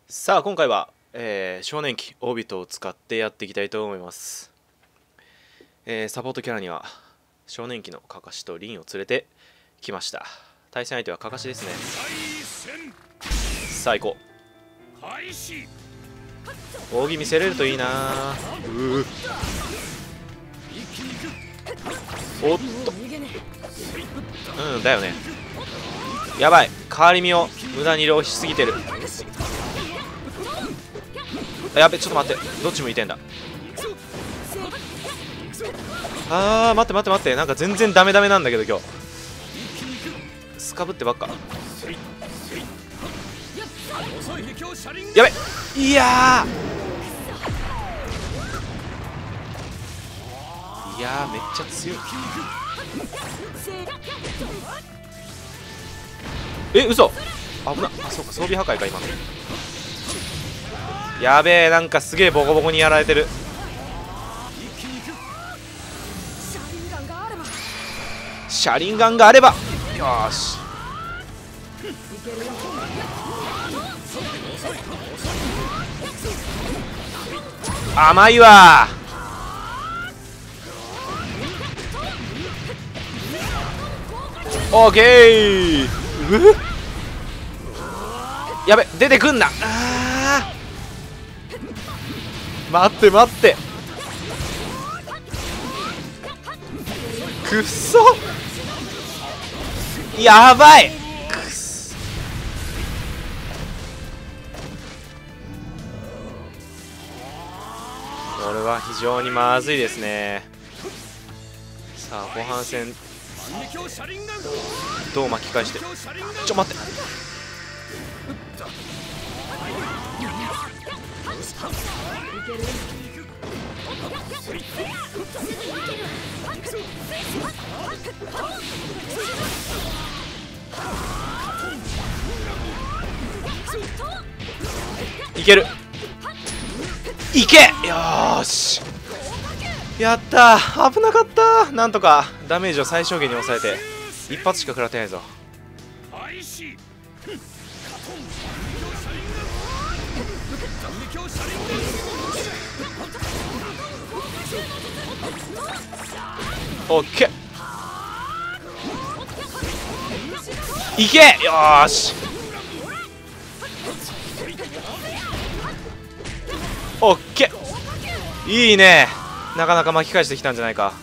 さあ今回は、少年期オービットを使ってやっていきたいと思います。サポートキャラには少年期のカカシとリンを連れてきました。対戦相手はカカシですね。さあ行こう。扇見せれるといいな。おっと、うんだよね。やばい、変わり身を無駄に浪費しすぎてる。やべ、ちょっと待って、どっち向いてんだ。待って待って待って、なんか全然ダメダメなんだけど今日スカブってばっか。やべ、いやめっちゃ強い。嘘、危な。あ、そうか、装備破壊か今の。やべえ、なんかすげえボコボコにやられてる。車輪ガンがあれば、よーし。甘いわー。オーケー。やべ、出てくんな。待って待って、くっそ、やばい。くっそ、これは非常にまずいですね。さあ後半戦どう巻き返して。ちょ待って、いける、いけ、よーし、やったー。危なかったー。なんとかダメージを最小限に抑えて一発しか食らってないぞ。オッケー、いけ、よーし、オッケー、いいね。なかなか巻き返してきたんじゃないか。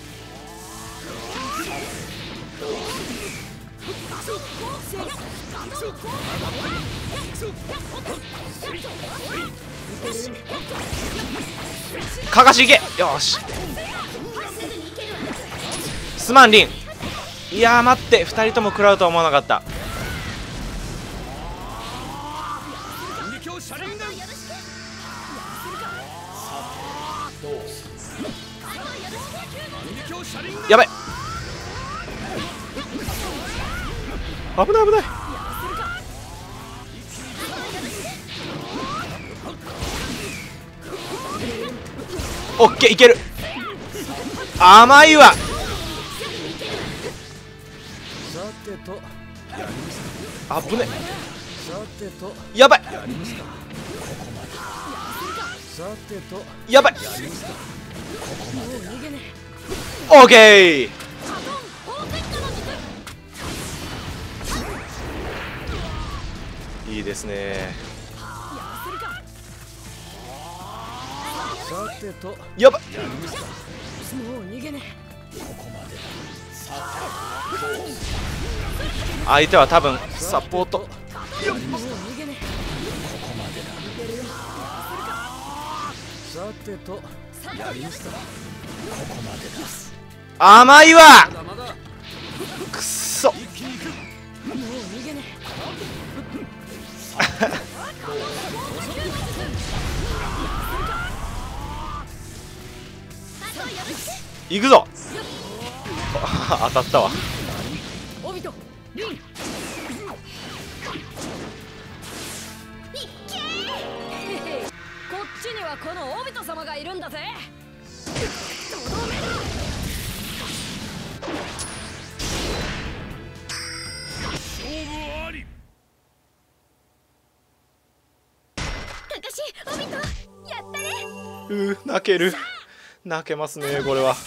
かかしいけ、よーし。すまんリン。いやー待って、2人とも食らうとは思わなかった。やばい、危ない危ない。オッケー、いける。甘いわ。危ね、やばい、やばい、オーケー。いいですね。やばい、相手は多分サポート。甘いわ、くっそ。行くぞ。当たったわ。こっちにはこのオビト様がいるんだぜ。勝負あり。 オビト、やったね。 泣ける。泣けますねこれは。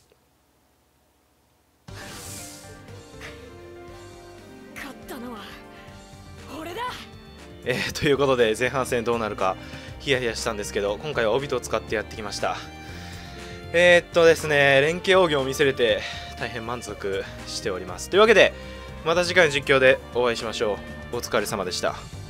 勝ったのは俺だ。 ということで前半戦どうなるかヒヤヒヤしたんですけど、今回はオビトを使ってやってきました。ですね、連携奥義を見せれて大変満足しております。というわけでまた次回の実況でお会いしましょう。お疲れ様でした。